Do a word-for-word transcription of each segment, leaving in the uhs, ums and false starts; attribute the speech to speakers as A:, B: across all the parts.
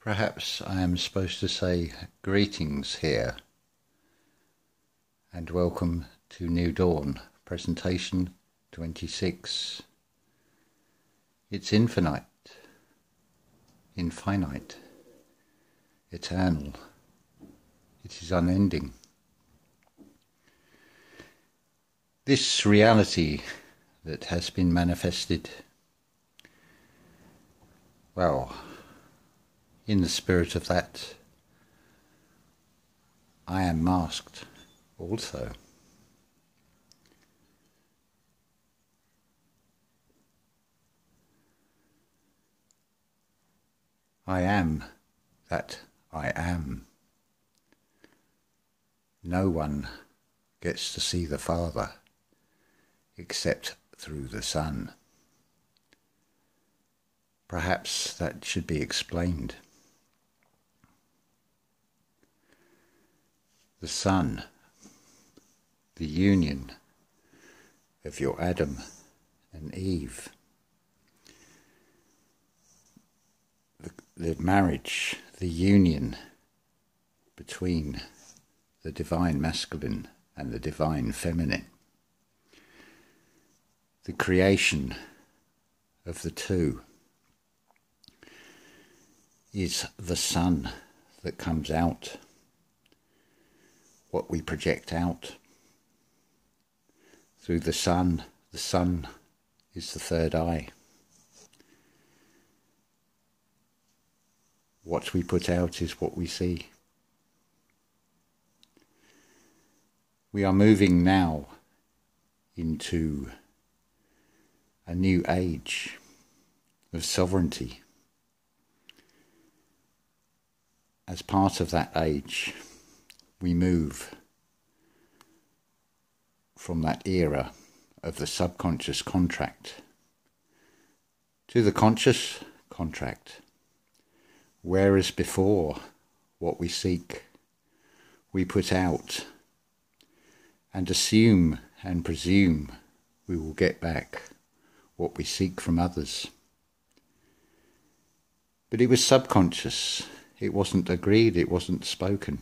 A: Perhaps I am supposed to say greetings here, and welcome to New Dawn, presentation twenty-six. It's infinite, infinite, eternal. It is unending. This reality that has been manifested, well, in the spirit of that, I am masked also. I am that I am. No one gets to see the Father except through the Son. Perhaps that should be explained. The Son, the union of your Adam and Eve, the, the marriage, the union between the divine masculine and the divine feminine, the creation of the two is the sun that comes out, what we project out through the sun. The sun is the third eye. What we put out is what we see. We are moving now into a new age of sovereignty. As part of that age, we move from that era of the subconscious contract to the conscious contract, whereas before what we seek, we put out and assume and presume we will get back what we seek from others. But it was subconscious. It wasn't agreed, it wasn't spoken.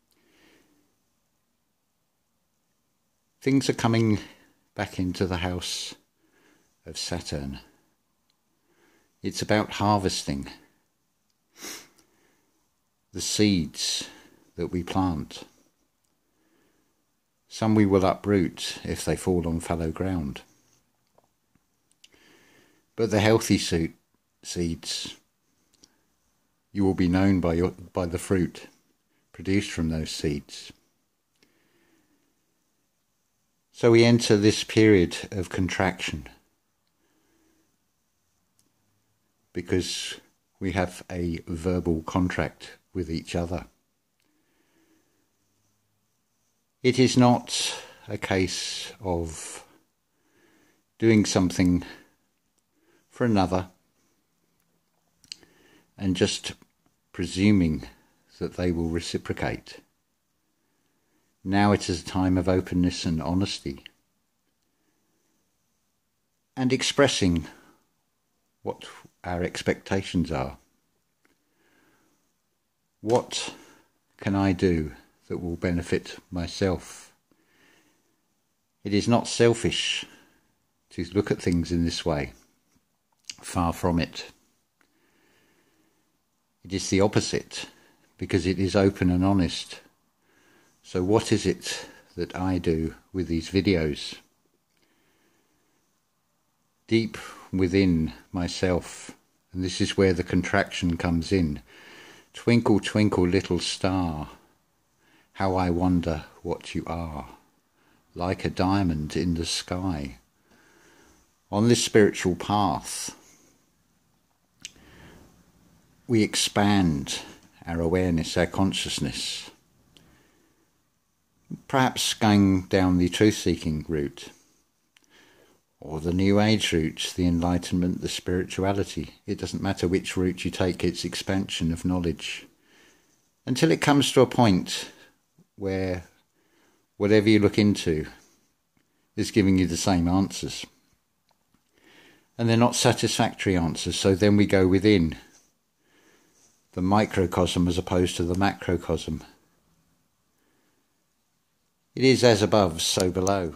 A: Things are coming back into the house of Saturn. It's about harvesting the seeds that we plant. Some we will uproot if they fall on fallow ground. But the healthy suit seeds, you will be known by your, by the fruit produced from those seeds. So we enter this period of contraction because we have a verbal contract with each other. It is not a case of doing something for another and just presuming that they will reciprocate. Now it is a time of openness and honesty, and expressing what our expectations are. What can I do that will benefit myself? It is not selfish to look at things in this way. Far from it. It is the opposite, because it is open and honest. So what is it that I do with these videos? Deep within myself, and this is where the contraction comes in. Twinkle, twinkle, little star, how I wonder what you are, like a diamond in the sky. On this spiritual path, we expand our awareness, our consciousness, perhaps going down the truth-seeking route, or the New Age route, the enlightenment, the spirituality. It doesn't matter which route you take, it's expansion of knowledge, until it comes to a point where whatever you look into is giving you the same answers. And they're not satisfactory answers, so then we go within. the microcosm as opposed to the macrocosm. It is as above, so below.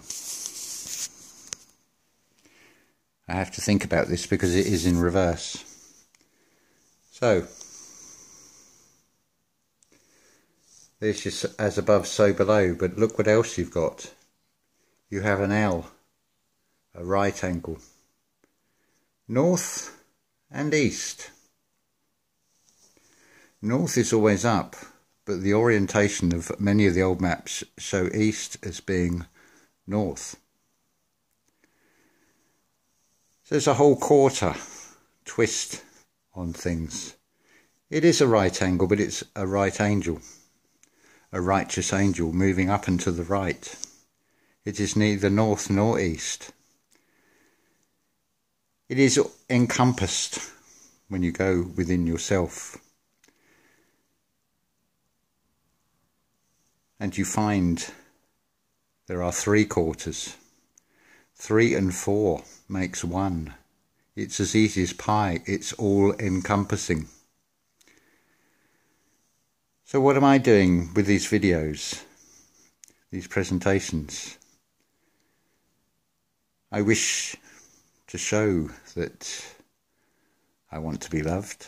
A: I have to think about this because it is in reverse. So, there's just as above, so below, but look what else you've got. You have an L, a right angle, north and east. North is always up, but the orientation of many of the old maps show east as being north. So there's a whole quarter twist on things. It is a right angle, but it's a right angel, a righteous angel moving up and to the right. It is neither north nor east. It is encompassed when you go within yourself. And you find there are three quarters. Three and four makes one. It's as easy as pie. It's all encompassing. So what am I doing with these videos, these presentations? I wish to show that I want to be loved.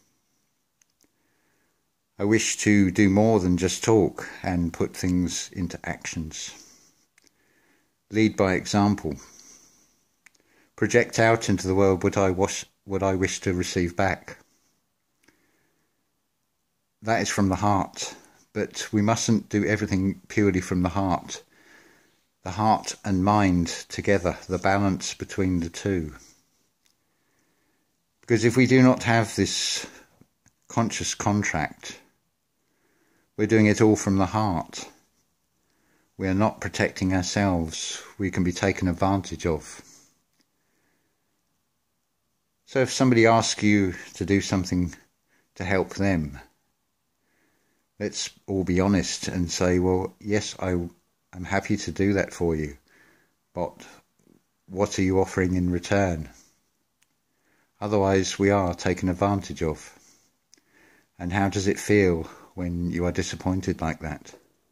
A: I wish to do more than just talk and put things into actions. Lead by example. Project out into the world what I wish, what I wish to receive back. That is from the heart, but we mustn't do everything purely from the heart. The heart and mind together, the balance between the two. Because if we do not have this conscious contract, we're doing it all from the heart. We are not protecting ourselves. We can be taken advantage of. So if somebody asks you to do something to help them, let's all be honest and say, well, yes, I, I'm happy to do that for you, but what are you offering in return? Otherwise, we are taken advantage of. And how does it feel when you are disappointed like that?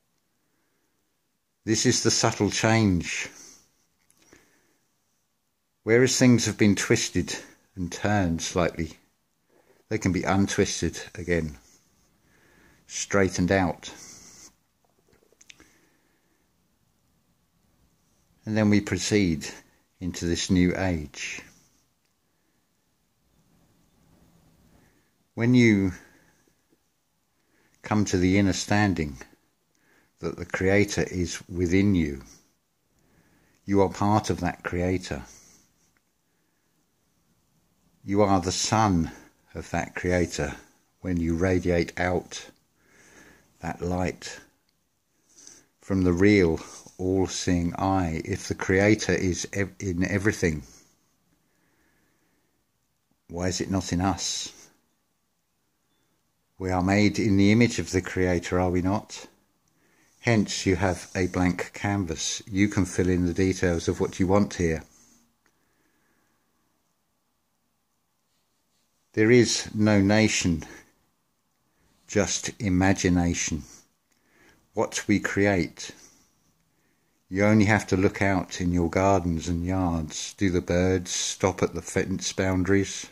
A: This is the subtle change. Whereas things have been twisted and turned slightly, they can be untwisted again, straightened out. And then we proceed into this new age. When you come to the inner standing that the Creator is within you, you are part of that Creator. You are the son of that Creator when you radiate out that light from the real all-seeing eye. If the Creator is ev- in everything, why is it not in us? We are made in the image of the Creator, are we not? Hence you have a blank canvas. You can fill in the details of what you want here. There is no nation, just imagination. What we create. You only have to look out in your gardens and yards. Do the birds stop at the fence boundaries?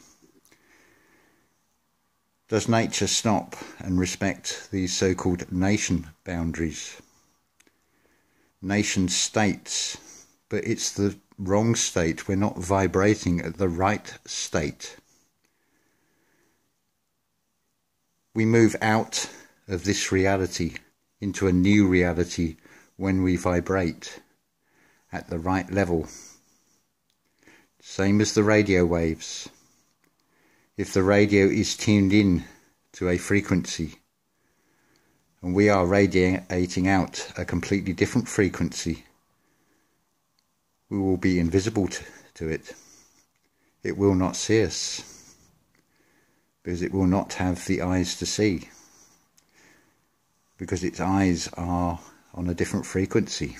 A: Does nature stop and respect these so-called nation boundaries? Nation states, but it's the wrong state. We're not vibrating at the right state. We move out of this reality into a new reality when we vibrate at the right level. Same as the radio waves. If the radio is tuned in to a frequency and we are radiating out a completely different frequency, we will be invisible to, to it. It will not see us because it will not have the eyes to see, because its eyes are on a different frequency.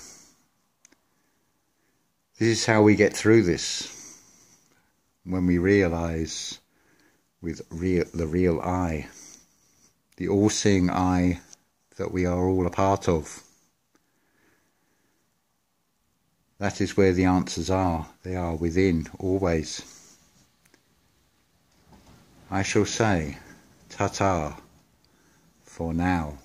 A: This is how we get through this, when we realise with real, the real I, the all-seeing eye that we are all a part of. That is where the answers are. They are within, always. I shall say ta-ta for now.